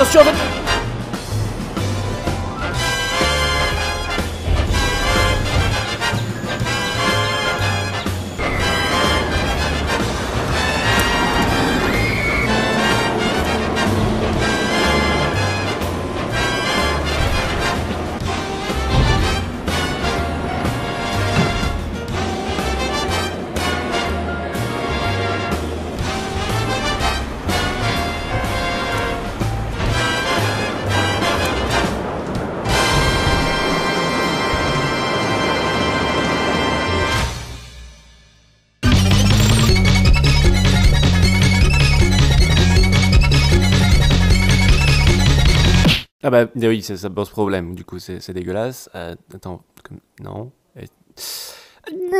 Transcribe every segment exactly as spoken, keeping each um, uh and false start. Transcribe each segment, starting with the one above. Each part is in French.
attention avec... Ah bah oui, ça, ça pose problème, du coup c'est dégueulasse. Euh, attends, comme... non. Et... Il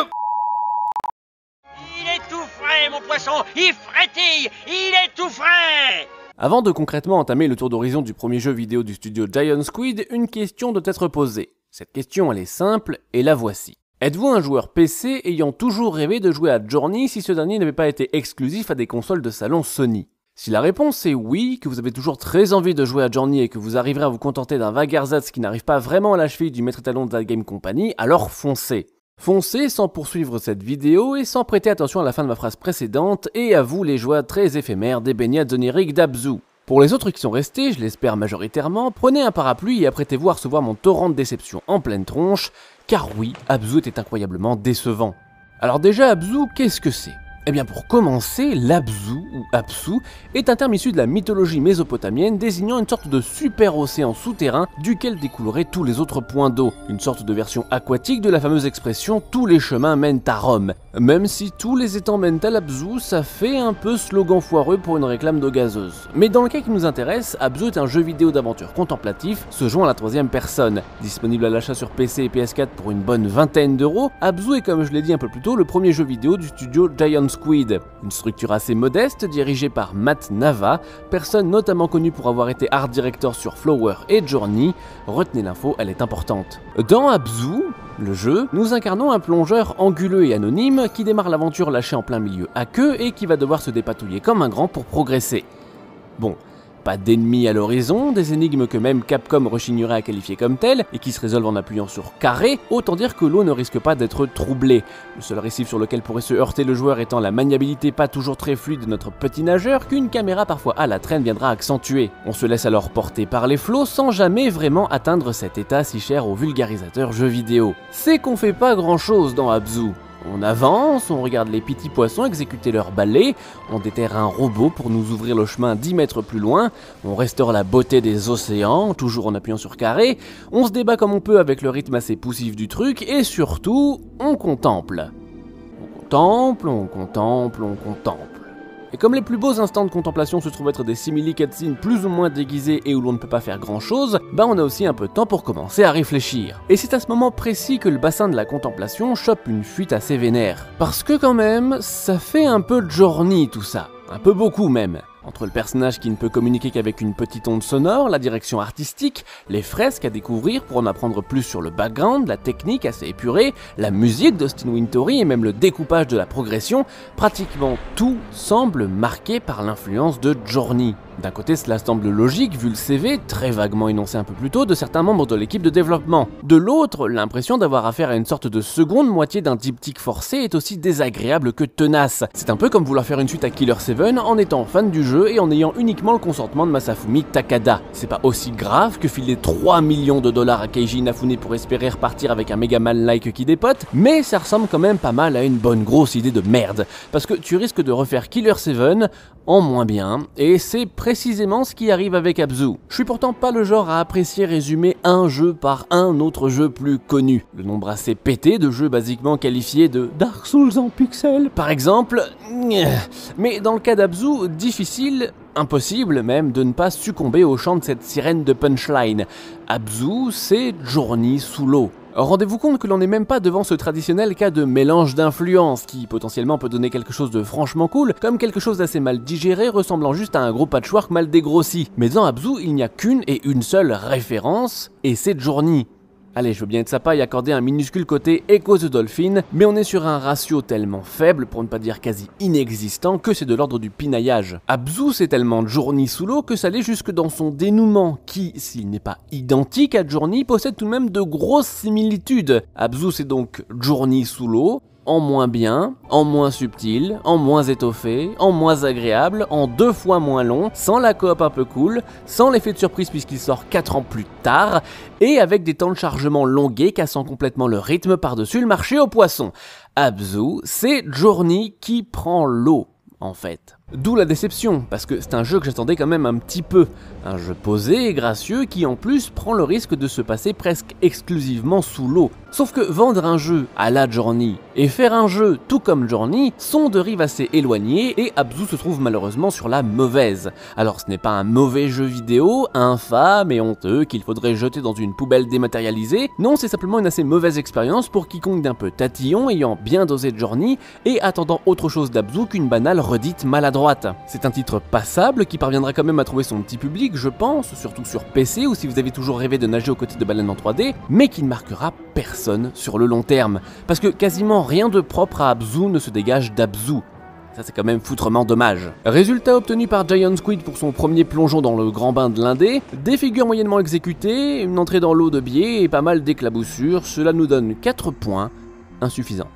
est tout frais, mon poisson, il frétille, il est tout frais. Avant de concrètement entamer le tour d'horizon du premier jeu vidéo du studio Giant Squid, une question doit être posée. Cette question elle est simple, et la voici. Êtes-vous un joueur P C ayant toujours rêvé de jouer à Journey si ce dernier n'avait pas été exclusif à des consoles de salon Sony? Si la réponse est oui, que vous avez toujours très envie de jouer à Journey et que vous arriverez à vous contenter d'un vague ersatz qui n'arrive pas vraiment à la cheville du maître étalon de la Game Company, alors foncez. Foncez sans poursuivre cette vidéo et sans prêter attention à la fin de ma phrase précédente et à vous les joies très éphémères des baignades oniriques d'Abzu. Pour les autres qui sont restés, je l'espère majoritairement, prenez un parapluie et apprêtez-vous à recevoir mon torrent de déception en pleine tronche, car oui, Abzu était incroyablement décevant. Alors déjà, Abzu, qu'est-ce que c'est ? Eh bien pour commencer, l'Abzu, ou Apsu, est un terme issu de la mythologie mésopotamienne désignant une sorte de super océan souterrain duquel découleraient tous les autres points d'eau, une sorte de version aquatique de la fameuse expression « tous les chemins mènent à Rome ». Même si tous les étangs mènent à l'Abzu, ça fait un peu slogan foireux pour une réclame d'eau gazeuse. Mais dans le cas qui nous intéresse, Abzu est un jeu vidéo d'aventure contemplatif se jouant à la troisième personne. Disponible à l'achat sur P C et P S quatre pour une bonne vingtaine d'euros, Abzu est comme je l'ai dit un peu plus tôt le premier jeu vidéo du studio Giant Squid. Une structure assez modeste dirigée par Matt Nava, personne notamment connue pour avoir été art director sur Flower et Journey. Retenez l'info, elle est importante. Dans Abzu, le jeu, nous incarnons un plongeur anguleux et anonyme qui démarre l'aventure lâché en plein milieu à queue et qui va devoir se dépatouiller comme un grand pour progresser. Bon, pas d'ennemis à l'horizon, des énigmes que même Capcom rechignerait à qualifier comme telles, et qui se résolvent en appuyant sur carré, autant dire que l'eau ne risque pas d'être troublée. Le seul récif sur lequel pourrait se heurter le joueur étant la maniabilité pas toujours très fluide de notre petit nageur, qu'une caméra parfois à la traîne viendra accentuer. On se laisse alors porter par les flots sans jamais vraiment atteindre cet état si cher aux vulgarisateurs jeux vidéo. C'est qu'on fait pas grand chose dans Abzu. On avance, on regarde les petits poissons exécuter leur balai, on déterre un robot pour nous ouvrir le chemin dix mètres plus loin, on restaure la beauté des océans, toujours en appuyant sur carré, on se débat comme on peut avec le rythme assez poussif du truc, et surtout, on contemple. On contemple, on contemple, on contemple. Et comme les plus beaux instants de contemplation se trouvent être des simili cutscenes plus ou moins déguisés et où l'on ne peut pas faire grand chose, bah on a aussi un peu de temps pour commencer à réfléchir. Et c'est à ce moment précis que le bassin de la contemplation chope une fuite assez vénère. Parce que quand même, ça fait un peu Journey tout ça. Un peu beaucoup même. Entre le personnage qui ne peut communiquer qu'avec une petite onde sonore, la direction artistique, les fresques à découvrir pour en apprendre plus sur le background, la technique assez épurée, la musique d'Austin Wintory et même le découpage de la progression, pratiquement tout semble marqué par l'influence de Journey. D'un côté, cela semble logique vu le C V, très vaguement énoncé un peu plus tôt, de certains membres de l'équipe de développement. De l'autre, l'impression d'avoir affaire à une sorte de seconde moitié d'un diptyque forcé est aussi désagréable que tenace. C'est un peu comme vouloir faire une suite à Killer sept en étant fan du jeu et en ayant uniquement le consentement de Masafumi Takada. C'est pas aussi grave que filer trois millions de dollars à Keiji Inafune pour espérer repartir avec un Megaman-like qui dépote, mais ça ressemble quand même pas mal à une bonne grosse idée de merde, parce que tu risques de refaire Killer sept en moins bien, et c'est précisément ce qui arrive avec Abzu. Je suis pourtant pas le genre à apprécier résumer un jeu par un autre jeu plus connu. Le nombre assez pété de jeux basiquement qualifiés de Dark Souls en pixels, par exemple, mais dans le cas d'Abzu, difficile, impossible même, de ne pas succomber au chant de cette sirène de punchline. Abzu, c'est Journey sous l'eau. Rendez-vous compte que l'on n'est même pas devant ce traditionnel cas de mélange d'influences qui potentiellement peut donner quelque chose de franchement cool, comme quelque chose d'assez mal digéré ressemblant juste à un gros patchwork mal dégrossi. Mais dans Abzu, il n'y a qu'une et une seule référence, et c'est Journey. Allez, je veux bien être sympa et accorder un minuscule côté Echo the Dolphin, mais on est sur un ratio tellement faible, pour ne pas dire quasi inexistant, que c'est de l'ordre du pinaillage. Abzu, c'est tellement Journey sous l'eau que ça l'est jusque dans son dénouement, qui, s'il n'est pas identique à Journey, possède tout de même de grosses similitudes. Abzu, c'est donc Journey sous l'eau, en moins bien, en moins subtil, en moins étoffé, en moins agréable, en deux fois moins long, sans la coop un peu cool, sans l'effet de surprise puisqu'il sort quatre ans plus tard, et avec des temps de chargement longués cassant complètement le rythme par-dessus le marché aux poissons. Abzu, c'est Journey qui prend l'eau, en fait. D'où la déception, parce que c'est un jeu que j'attendais quand même un petit peu. Un jeu posé et gracieux qui en plus prend le risque de se passer presque exclusivement sous l'eau. Sauf que vendre un jeu à la Journey et faire un jeu tout comme Journey sont de rives assez éloignées et Abzu se trouve malheureusement sur la mauvaise. Alors ce n'est pas un mauvais jeu vidéo, infâme et honteux qu'il faudrait jeter dans une poubelle dématérialisée, non c'est simplement une assez mauvaise expérience pour quiconque d'un peu tatillon ayant bien dosé Journey et attendant autre chose d'Abzu qu'une banale redite maladroite. C'est un titre passable qui parviendra quand même à trouver son petit public, je pense, surtout sur P C ou si vous avez toujours rêvé de nager aux côtés de baleines en trois D, mais qui ne marquera personne sur le long terme. Parce que quasiment rien de propre à Abzu ne se dégage d'Abzu. Ça c'est quand même foutrement dommage. Résultat obtenu par Giant Squid pour son premier plongeon dans le grand bain de l'indé, des figures moyennement exécutées, une entrée dans l'eau de biais et pas mal d'éclaboussures, cela nous donne quatre points, insuffisants.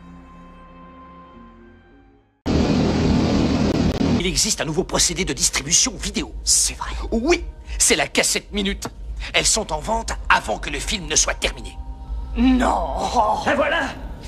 Il existe un nouveau procédé de distribution vidéo. C'est vrai? Oui, c'est la cassette minute. Elles sont en vente avant que le film ne soit terminé. Non! Et voilà!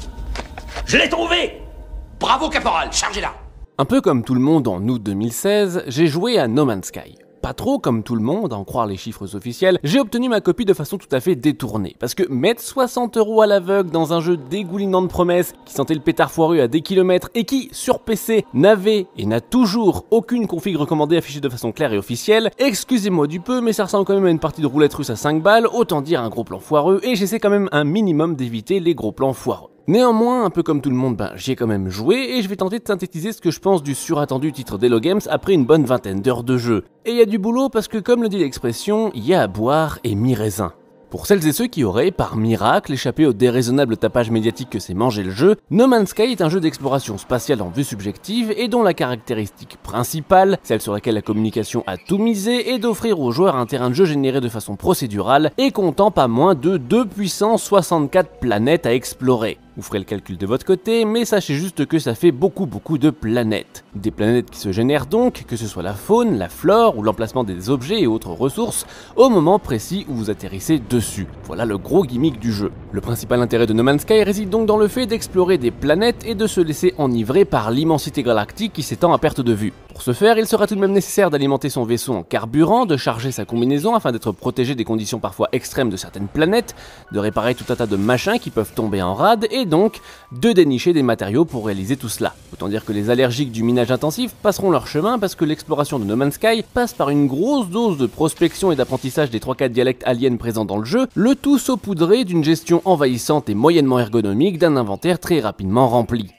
Je l'ai trouvé! Bravo, caporal, chargez-la! Un peu comme tout le monde en août deux mille seize, j'ai joué à No Man's Sky. Pas trop comme tout le monde, à en croire les chiffres officiels, j'ai obtenu ma copie de façon tout à fait détournée. Parce que mettre soixante euros à l'aveugle dans un jeu dégoulinant de promesses, qui sentait le pétard foireux à des kilomètres et qui, sur P C, n'avait et n'a toujours aucune config recommandée affichée de façon claire et officielle, excusez-moi du peu, mais ça ressemble quand même à une partie de roulette russe à cinq balles, autant dire un gros plan foireux, et j'essaie quand même un minimum d'éviter les gros plans foireux. Néanmoins, un peu comme tout le monde, ben, j'y ai quand même joué et je vais tenter de synthétiser ce que je pense du surattendu titre d'Hello Games après une bonne vingtaine d'heures de jeu. Et il y a du boulot parce que comme le dit l'expression, il y a à boire et mi-raisin. Pour celles et ceux qui auraient, par miracle, échappé au déraisonnable tapage médiatique que s'est mangé le jeu, No Man's Sky est un jeu d'exploration spatiale en vue subjective et dont la caractéristique principale, celle sur laquelle la communication a tout misé, est d'offrir aux joueurs un terrain de jeu généré de façon procédurale et comptant pas moins de deux puissants soixante-quatre planètes à explorer. Vous ferez le calcul de votre côté, mais sachez juste que ça fait beaucoup beaucoup de planètes. Des planètes qui se génèrent donc, que ce soit la faune, la flore ou l'emplacement des objets et autres ressources, au moment précis où vous atterrissez dessus. Voilà le gros gimmick du jeu. Le principal intérêt de No Man's Sky réside donc dans le fait d'explorer des planètes et de se laisser enivrer par l'immensité galactique qui s'étend à perte de vue. Pour ce faire, il sera tout de même nécessaire d'alimenter son vaisseau en carburant, de charger sa combinaison afin d'être protégé des conditions parfois extrêmes de certaines planètes, de réparer tout un tas de machins qui peuvent tomber en rade et donc de dénicher des matériaux pour réaliser tout cela. Autant dire que les allergiques du minage intensif passeront leur chemin parce que l'exploration de No Man's Sky passe par une grosse dose de prospection et d'apprentissage des trois quatre dialectes aliens présents dans le jeu, le tout saupoudré d'une gestion envahissante et moyennement ergonomique d'un inventaire très rapidement rempli.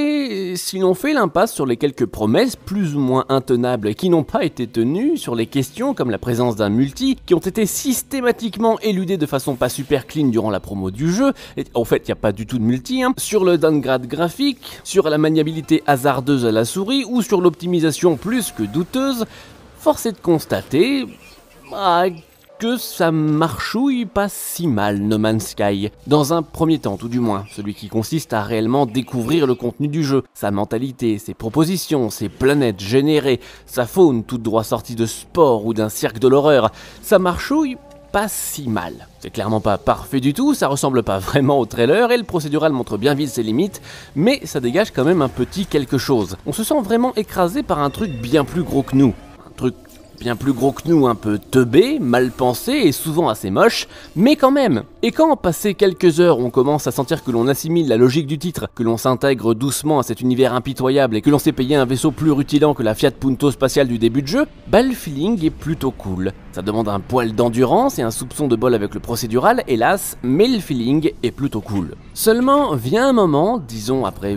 Et si l'on fait l'impasse sur les quelques promesses plus ou moins intenables et qui n'ont pas été tenues, sur les questions comme la présence d'un multi, qui ont été systématiquement éludées de façon pas super clean durant la promo du jeu, et en fait il n'y a pas du tout de multi, hein, sur le downgrade graphique, sur la maniabilité hasardeuse à la souris ou sur l'optimisation plus que douteuse, force est de constater... Bah, que ça marchouille pas si mal No Man's Sky. Dans un premier temps tout du moins, celui qui consiste à réellement découvrir le contenu du jeu, sa mentalité, ses propositions, ses planètes générées, sa faune toute droit sortie de sport ou d'un cirque de l'horreur, ça marchouille pas si mal. C'est clairement pas parfait du tout, ça ressemble pas vraiment au trailer et le procédural montre bien vite ses limites, mais ça dégage quand même un petit quelque chose. On se sent vraiment écrasé par un truc bien plus gros que nous. Un truc bien plus gros que nous, un peu teubé, mal pensé et souvent assez moche, mais quand même. Et quand, passé quelques heures, on commence à sentir que l'on assimile la logique du titre, que l'on s'intègre doucement à cet univers impitoyable et que l'on s'est payé un vaisseau plus rutilant que la Fiat Punto spatiale du début de jeu, bah le feeling est plutôt cool. Ça demande un poil d'endurance et un soupçon de bol avec le procédural, hélas, mais le feeling est plutôt cool. Seulement, vient un moment, disons après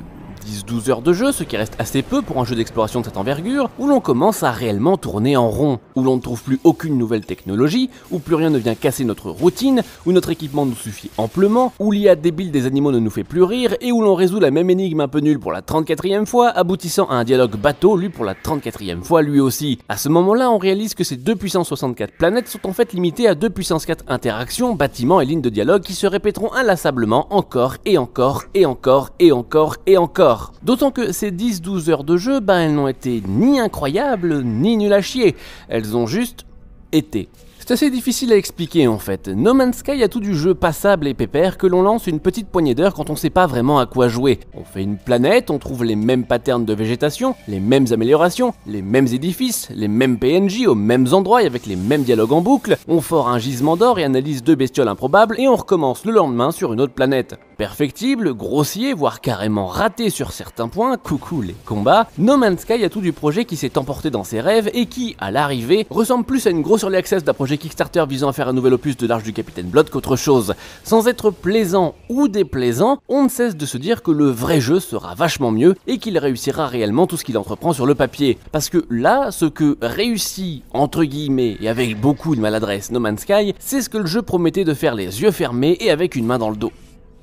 dix douze heures de jeu, ce qui reste assez peu pour un jeu d'exploration de cette envergure, où l'on commence à réellement tourner en rond, où l'on ne trouve plus aucune nouvelle technologie, où plus rien ne vient casser notre routine, où notre équipement nous suffit amplement, où l'I A débile des animaux ne nous fait plus rire, et où l'on résout la même énigme un peu nulle pour la trente-quatrième fois, aboutissant à un dialogue bateau lu pour la trente-quatrième fois lui aussi. À ce moment-là, on réalise que ces deux puissance soixante-quatre planètes sont en fait limitées à deux puissance quatre interactions, bâtiments et lignes de dialogue qui se répéteront inlassablement encore et encore et encore et encore et encore. D'autant que ces dix douze heures de jeu, ben elles n'ont été ni incroyables ni nulles à chier, elles ont juste été. C'est assez difficile à expliquer en fait. No Man's Sky a tout du jeu passable et pépère que l'on lance une petite poignée d'heures quand on sait pas vraiment à quoi jouer. On fait une planète, on trouve les mêmes patterns de végétation, les mêmes améliorations, les mêmes édifices, les mêmes P N J aux mêmes endroits et avec les mêmes dialogues en boucle, on fore un gisement d'or et analyse deux bestioles improbables et on recommence le lendemain sur une autre planète. Perfectible, grossier, voire carrément raté sur certains points, coucou les combats, No Man's Sky a tout du projet qui s'est emporté dans ses rêves et qui, à l'arrivée, ressemble plus à une grosse early access d'un projet Kickstarter visant à faire un nouvel opus de l'Arche du Capitaine Blood qu'autre chose. Sans être plaisant ou déplaisant, on ne cesse de se dire que le vrai jeu sera vachement mieux et qu'il réussira réellement tout ce qu'il entreprend sur le papier. Parce que là, ce que réussit, entre guillemets, et avec beaucoup de maladresse No Man's Sky, c'est ce que le jeu promettait de faire les yeux fermés et avec une main dans le dos.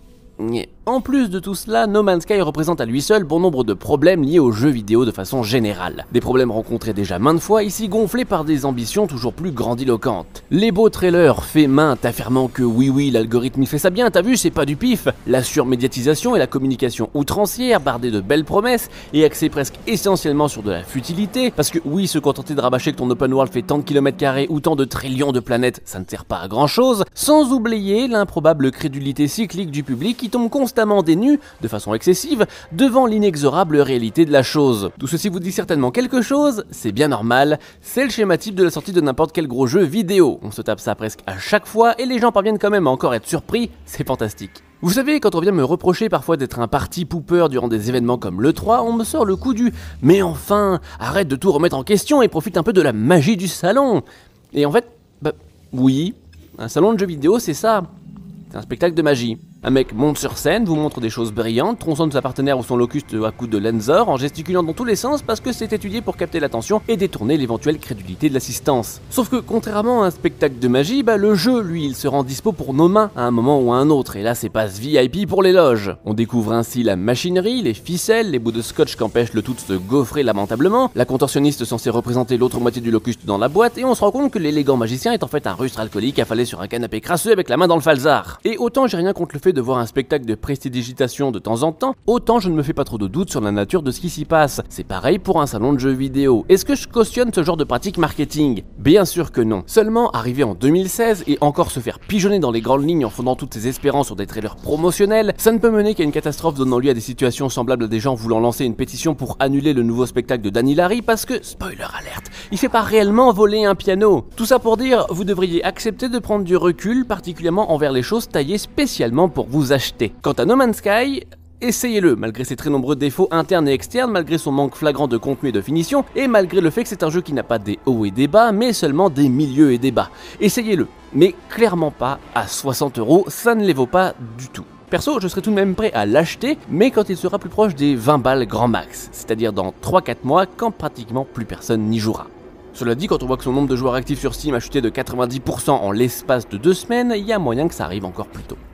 En plus de tout cela, No Man's Sky représente à lui seul bon nombre de problèmes liés aux jeux vidéo de façon générale. Des problèmes rencontrés déjà maintes fois, ici gonflés par des ambitions toujours plus grandiloquentes. Les beaux trailers faits main affirmant que oui oui l'algorithme il fait ça bien, t'as vu c'est pas du pif. La surmédiatisation et la communication outrancière bardée de belles promesses et axée presque essentiellement sur de la futilité, parce que oui se contenter de rabâcher que ton open world fait tant de kilomètres carrés ou tant de trillions de planètes, ça ne sert pas à grand chose, sans oublier l'improbable crédulité cyclique du public qui tombe constamment des nues, de façon excessive, devant l'inexorable réalité de la chose. Tout ceci vous dit certainement quelque chose, c'est bien normal, c'est le schéma type de la sortie de n'importe quel gros jeu vidéo. On se tape ça presque à chaque fois et les gens parviennent quand même à encore être surpris, c'est fantastique. Vous savez, quand on vient me reprocher parfois d'être un party pooper durant des événements comme l'E trois, on me sort le coup du « mais enfin, arrête de tout remettre en question et profite un peu de la magie du salon !» Et en fait, bah oui, un salon de jeux vidéo c'est ça, c'est un spectacle de magie. Un mec monte sur scène, vous montre des choses brillantes, tronçonne sa partenaire ou son locuste à coups de Lensor en gesticulant dans tous les sens parce que c'est étudié pour capter l'attention et détourner l'éventuelle crédulité de l'assistance. Sauf que contrairement à un spectacle de magie, bah le jeu lui il se rend dispo pour nos mains à un moment ou à un autre et là c'est passe V I P pour les loges. On découvre ainsi la machinerie, les ficelles, les bouts de scotch qu'empêchent le tout de se gaufrer lamentablement, la contorsionniste censée représenter l'autre moitié du locuste dans la boîte et on se rend compte que l'élégant magicien est en fait un rustre alcoolique affalé sur un canapé crasseux avec la main dans le falzar. Et autant j'ai rien contre le fait de voir un spectacle de prestidigitation de temps en temps, autant je ne me fais pas trop de doutes sur la nature de ce qui s'y passe. C'est pareil pour un salon de jeux vidéo. Est-ce que je cautionne ce genre de pratique marketing? Bien sûr que non. Seulement, arriver en deux mille seize et encore se faire pigeonner dans les grandes lignes en fondant toutes ses espérances sur des trailers promotionnels, ça ne peut mener qu'à une catastrophe donnant lieu à des situations semblables à des gens voulant lancer une pétition pour annuler le nouveau spectacle de Danny Larry parce que, spoiler alerte, il fait pas réellement voler un piano. Tout ça pour dire, vous devriez accepter de prendre du recul, particulièrement envers les choses taillées spécialement pour vous acheter. Quant à No Man's Sky, essayez-le, malgré ses très nombreux défauts internes et externes, malgré son manque flagrant de contenu et de finition, et malgré le fait que c'est un jeu qui n'a pas des hauts et des bas, mais seulement des milieux et des bas. Essayez-le, mais clairement pas à soixante euros, ça ne les vaut pas du tout. Perso, je serais tout de même prêt à l'acheter, mais quand il sera plus proche des vingt balles grand max, c'est-à-dire dans trois quatre mois, quand pratiquement plus personne n'y jouera. Cela dit, quand on voit que son nombre de joueurs actifs sur Steam a chuté de quatre-vingt-dix pour cent en l'espace de deux semaines, il y a moyen que ça arrive encore plus tôt.